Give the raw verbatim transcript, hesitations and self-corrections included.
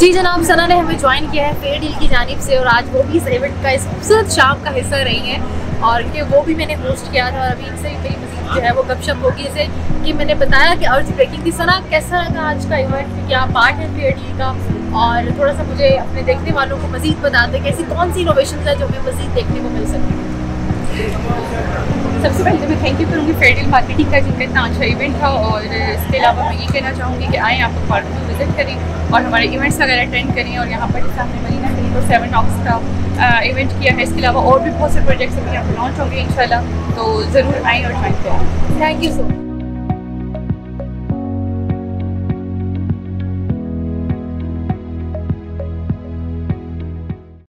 जी जनाब, सना ने हमें ज्वाइन किया है फेयर डील की जानिब से और आज वो भी इस इवेंट का इस खूबसूरत शाम का हिस्सा रही हैं और कि वो भी मैंने होस्ट किया था और अभी इनसे मेरी मज़ीद जो है वो गपशप होगी। जैसे कि मैंने बताया कि अर्ज ब्रेकिंग थी। सना, कैसा लगा आज का इवेंट? क्या पार्ट है फेयर डील का? और थोड़ा सा मुझे अपने देखने वालों को मज़ीद बता दें कि ऐसी कौन सी इनोवेशन है जो हमें मज़ीद देखने को मिल सकती है। सबसे पहले तो मैं थैंक यू करूँगी फेयर डील मार्केटिंग का, जिनका इतना अच्छा इवेंट था। और इसके अलावा मैं ये कहना चाहूँगी कि आएँ, आप लोग पार्क में विजिट करें और हमारे इवेंट्स वगैरह अटेंड करें। और यहाँ पर जैसे हमने मरीना कहीं तो सेवन ऑक्स का इवेंट किया है, इसके अलावा और भी बहुत से प्रोजेक्ट्स अभी यहाँ पर लॉन्च होंगे इंशाल्लाह, तो ज़रूर आएँ और ज्वाइन करें। Thank you so much.